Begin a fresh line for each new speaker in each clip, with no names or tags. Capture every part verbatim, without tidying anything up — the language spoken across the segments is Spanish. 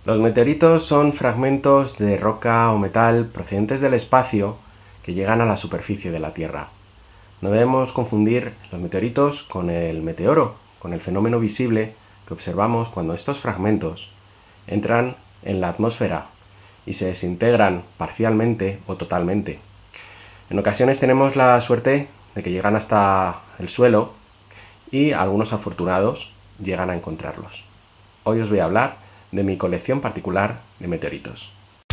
Los meteoritos son fragmentos de roca o metal procedentes del espacio que llegan a la superficie de la Tierra. No debemos confundir los meteoritos con el meteoro, con el fenómeno visible que observamos cuando estos fragmentos entran en la atmósfera y se desintegran parcialmente o totalmente. En ocasiones tenemos la suerte de que llegan hasta el suelo y algunos afortunados llegan a encontrarlos. Hoy os voy a hablar de mi colección particular de meteoritos.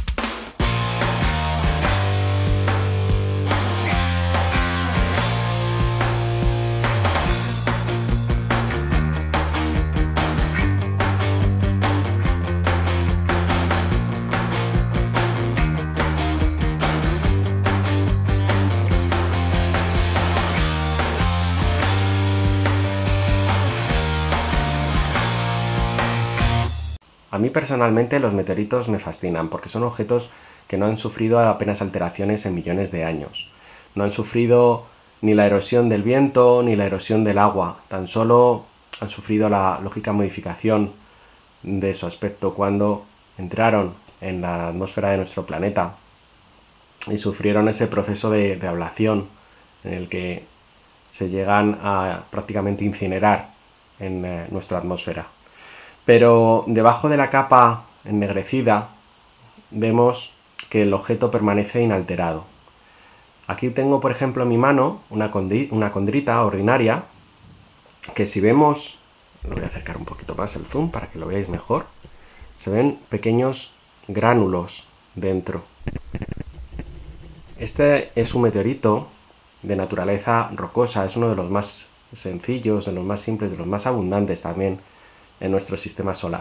A mí personalmente los meteoritos me fascinan porque son objetos que no han sufrido apenas alteraciones en millones de años. No han sufrido ni la erosión del viento ni la erosión del agua, tan solo han sufrido la lógica modificación de su aspecto cuando entraron en la atmósfera de nuestro planeta y sufrieron ese proceso de, de ablación en el que se llegan a prácticamente incinerar en eh, nuestra atmósfera. Pero debajo de la capa ennegrecida vemos que el objeto permanece inalterado. Aquí tengo, por ejemplo, en mi mano una, una condrita ordinaria que, si vemos, lo voy a acercar un poquito más el zoom para que lo veáis mejor, se ven pequeños gránulos dentro. Este es un meteorito de naturaleza rocosa, es uno de los más sencillos, de los más simples, de los más abundantes también en nuestro sistema solar.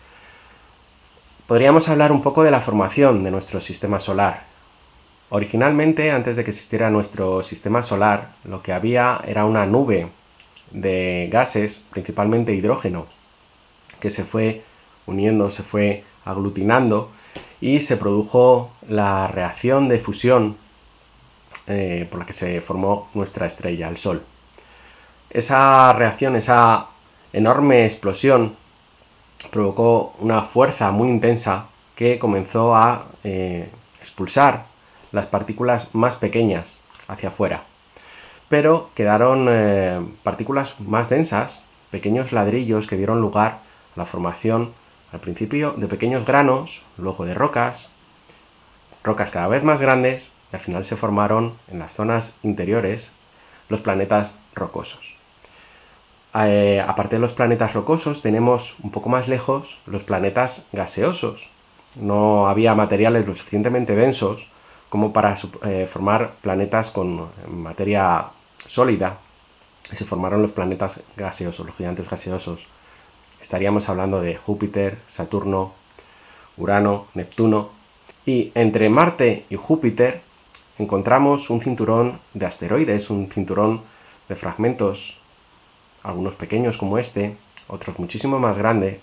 Podríamos hablar un poco de la formación de nuestro sistema solar. Originalmente, antes de que existiera nuestro sistema solar, lo que había era una nube de gases, principalmente hidrógeno, que se fue uniendo, se fue aglutinando y se produjo la reacción de fusión eh, por la que se formó nuestra estrella, el Sol. Esa reacción, esa enorme explosión, provocó una fuerza muy intensa que comenzó a eh, expulsar las partículas más pequeñas hacia afuera. Pero quedaron eh, partículas más densas, pequeños ladrillos que dieron lugar a la formación al principio de pequeños granos, luego de rocas, rocas cada vez más grandes, y al final se formaron en las zonas interiores los planetas rocosos. Eh, aparte de los planetas rocosos, tenemos un poco más lejos los planetas gaseosos. No había materiales lo suficientemente densos como para eh, formar planetas con materia sólida. Se formaron los planetas gaseosos, los gigantes gaseosos. Estaríamos hablando de Júpiter, Saturno, Urano, Neptuno. Y entre Marte y Júpiter encontramos un cinturón de asteroides, un cinturón de fragmentos, algunos pequeños como este, otros muchísimo más grandes,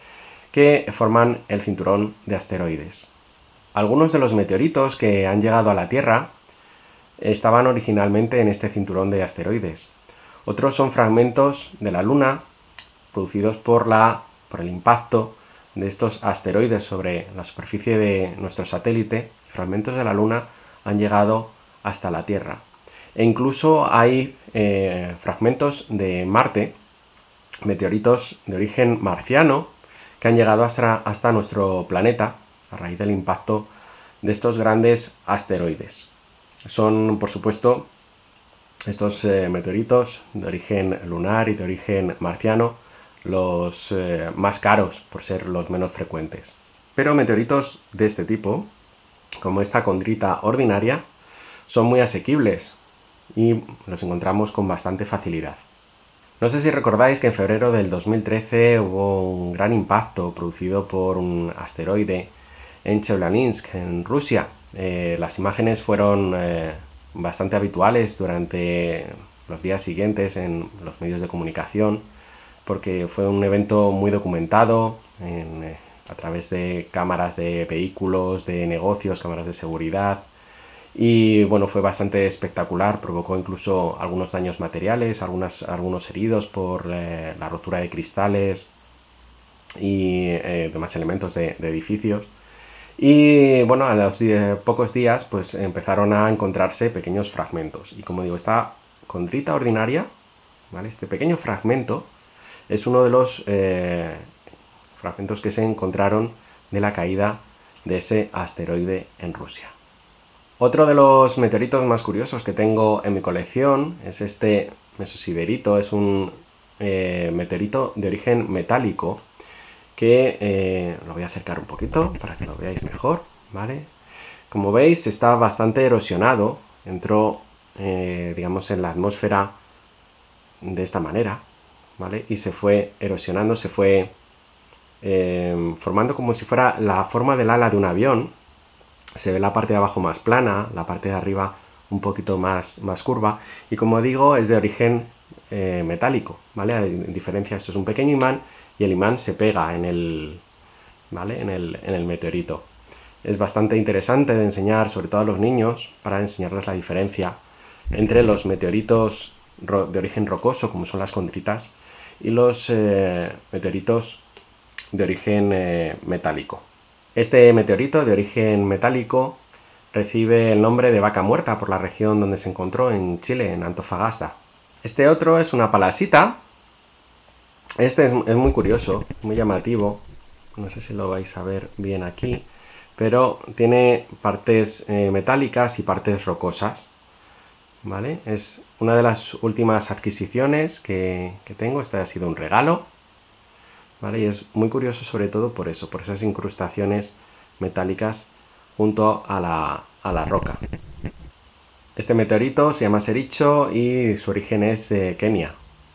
que forman el cinturón de asteroides. Algunos de los meteoritos que han llegado a la Tierra estaban originalmente en este cinturón de asteroides. Otros son fragmentos de la Luna producidos por, la, por el impacto de estos asteroides sobre la superficie de nuestro satélite. Fragmentos de la Luna han llegado hasta la Tierra. E incluso hay eh, fragmentos de Marte, meteoritos de origen marciano, que han llegado hasta, hasta nuestro planeta a raíz del impacto de estos grandes asteroides. Son, por supuesto, estos eh, meteoritos de origen lunar y de origen marciano los eh, más caros por ser los menos frecuentes. Pero meteoritos de este tipo, como esta condrita ordinaria, son muy asequibles y los encontramos con bastante facilidad. No sé si recordáis que en febrero del dos mil trece hubo un gran impacto producido por un asteroide en Chelyabinsk, en Rusia. Eh, las imágenes fueron eh, bastante habituales durante los días siguientes en los medios de comunicación, porque fue un evento muy documentado en, eh, a través de cámaras de vehículos, de negocios, cámaras de seguridad. Y bueno, fue bastante espectacular, provocó incluso algunos daños materiales, algunas, algunos heridos por eh, la rotura de cristales. y eh, demás elementos de, de edificios. Y bueno, a los die- pocos días pues empezaron a encontrarse pequeños fragmentos. Y como digo, esta condrita ordinaria, ¿vale? Este pequeño fragmento es uno de los eh, fragmentos que se encontraron de la caída de ese asteroide en Rusia. Otro de los meteoritos más curiosos que tengo en mi colección es este mesosiderito. Es un eh, meteorito de origen metálico que eh, lo voy a acercar un poquito para que lo veáis mejor, ¿vale? Como veis, está bastante erosionado, entró, eh, digamos, en la atmósfera de esta manera, ¿vale? Y se fue erosionando, se fue eh, formando como si fuera la forma del ala de un avión. Se ve la parte de abajo más plana, la parte de arriba un poquito más, más curva, y como digo, es de origen eh, metálico, ¿vale? En diferencia, esto es un pequeño imán, y el imán se pega en el, ¿vale? en el, en el meteorito. Es bastante interesante de enseñar, sobre todo a los niños, para enseñarles la diferencia entre los meteoritos de origen rocoso, como son las condritas, y los eh, meteoritos de origen eh, metálico. Este meteorito de origen metálico recibe el nombre de vaca muerta por la región donde se encontró, en Chile, en Antofagasta. Este otro es una palasita. Este es, es muy curioso, muy llamativo. No sé si lo vais a ver bien aquí, pero tiene partes eh, metálicas y partes rocosas, ¿vale? Es una de las últimas adquisiciones que, que tengo. Este ha sido un regalo, ¿vale? Y es muy curioso sobre todo por eso, por esas incrustaciones metálicas junto a la, a la roca. Este meteorito se llama Sericho y su origen es de Kenia.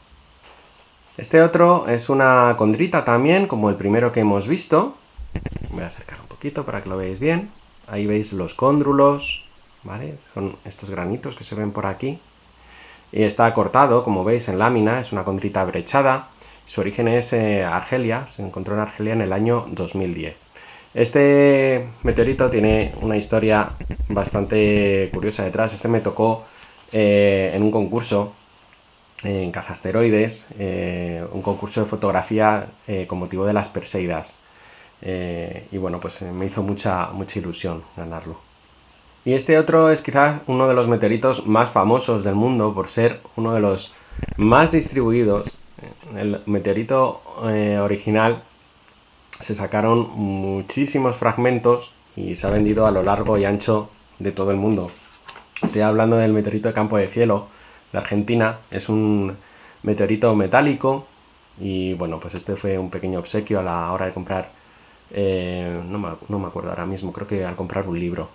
Este otro es una condrita también, como el primero que hemos visto. Voy a acercar un poquito para que lo veáis bien. Ahí veis los cóndrulos, ¿vale? Son estos granitos que se ven por aquí. Y está cortado, como veis, en lámina. Es una condrita brechada. Su origen es eh, Argelia. Se encontró en Argelia en el año dos mil diez. Este meteorito tiene una historia bastante curiosa detrás. Este me tocó eh, en un concurso en Cazasteroides, eh, un concurso de fotografía eh, con motivo de las Perseidas. Eh, y bueno, pues me hizo mucha, mucha ilusión ganarlo. Y este otro es quizás uno de los meteoritos más famosos del mundo por ser uno de los más distribuidos. El meteorito eh, original se sacaron muchísimos fragmentos y se ha vendido a lo largo y ancho de todo el mundo. Estoy hablando del meteorito de Campo de Cielo de Argentina. Es un meteorito metálico y bueno, pues este fue un pequeño obsequio a la hora de comprar, eh, no, me, no me acuerdo ahora mismo, creo que al comprar un libro.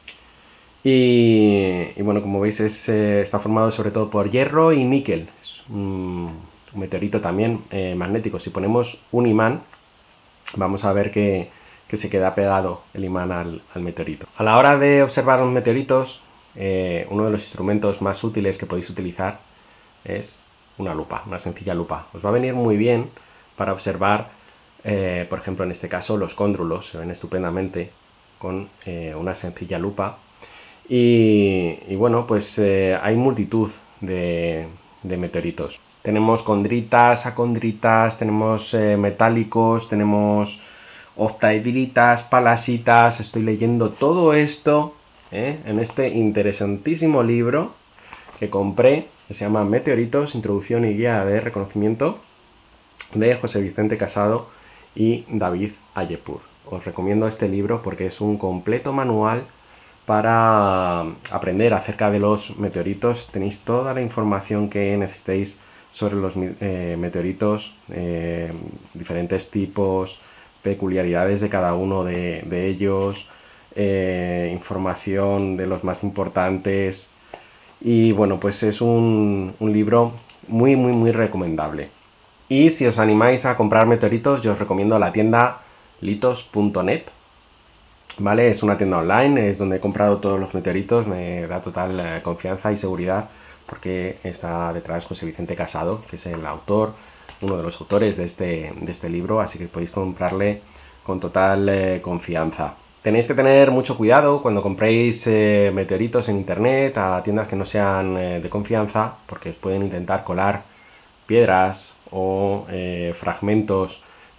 Y, y bueno, como veis es, eh, está formado sobre todo por hierro y níquel. Es un, un meteorito también eh, magnético. Si ponemos un imán, vamos a ver que, que se queda pegado el imán al, al meteorito. A la hora de observar los meteoritos, eh, uno de los instrumentos más útiles que podéis utilizar es una lupa, una sencilla lupa. Os va a venir muy bien para observar, eh, por ejemplo, en este caso, los cóndrulos. Se ven estupendamente con eh, una sencilla lupa. Y, y bueno, pues eh, hay multitud de, de meteoritos. Tenemos condritas, acondritas, tenemos eh, metálicos, tenemos octaedritas, palasitas. Estoy leyendo todo esto ¿eh? en este interesantísimo libro que compré, que se llama Meteoritos, Introducción y Guía de Reconocimiento, de José Vicente Casado y David Ayepur. Os recomiendo este libro porque es un completo manual para aprender acerca de los meteoritos. Tenéis toda la información que necesitéis sobre los eh, meteoritos, eh, diferentes tipos, peculiaridades de cada uno de, de ellos, eh, información de los más importantes. Y bueno, pues es un, un libro muy, muy, muy recomendable. Y si os animáis a comprar meteoritos, yo os recomiendo la tienda litos punto net. ¿Vale? Es una tienda online, es donde he comprado todos los meteoritos, me da total eh, confianza y seguridad porque está detrás José Vicente Casado, que es el autor, uno de los autores de este, de este libro, así que podéis comprarle con total eh, confianza. Tenéis que tener mucho cuidado cuando compréis eh, meteoritos en internet a tiendas que no sean eh, de confianza, porque pueden intentar colar piedras o eh, fragmentos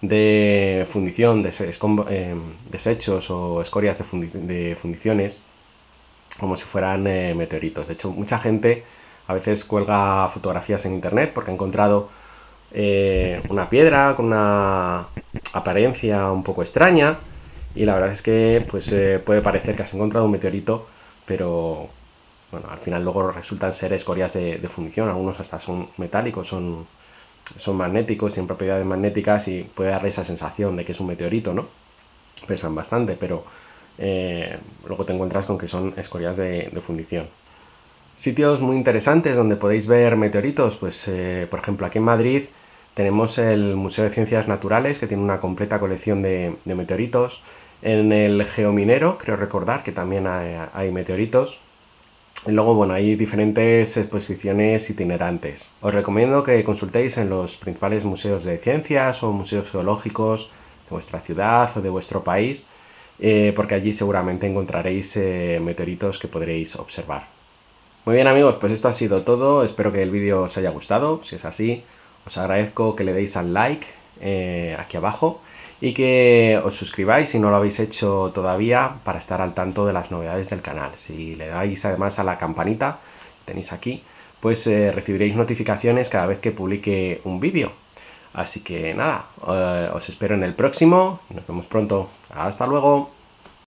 de fundición, de eh, desechos o escorias de, fundi de fundiciones, como si fueran eh, meteoritos. De hecho, mucha gente a veces cuelga fotografías en internet porque ha encontrado eh, una piedra con una apariencia un poco extraña, y la verdad es que pues eh, puede parecer que has encontrado un meteorito, pero bueno, al final luego resultan ser escorias de, de fundición. Algunos hasta son metálicos, son, son magnéticos, tienen propiedades magnéticas y puede darle esa sensación de que es un meteorito, ¿no? Pesan bastante, pero eh, luego te encuentras con que son escorias de, de fundición. Sitios muy interesantes donde podéis ver meteoritos, pues eh, por ejemplo aquí en Madrid tenemos el Museo de Ciencias Naturales, que tiene una completa colección de, de meteoritos. En el Geominero, creo recordar que también hay, hay meteoritos. Y luego, bueno, hay diferentes exposiciones itinerantes. Os recomiendo que consultéis en los principales museos de ciencias o museos geológicos de vuestra ciudad o de vuestro país, eh, porque allí seguramente encontraréis eh, meteoritos que podréis observar. Muy bien amigos, pues esto ha sido todo. Espero que el vídeo os haya gustado. Si es así, os agradezco que le deis al like eh, aquí abajo y que os suscribáis si no lo habéis hecho todavía para estar al tanto de las novedades del canal. Si le dais además a la campanita que tenéis aquí, pues eh, recibiréis notificaciones cada vez que publique un vídeo. Así que nada, eh, os espero en el próximo y nos vemos pronto. Hasta luego.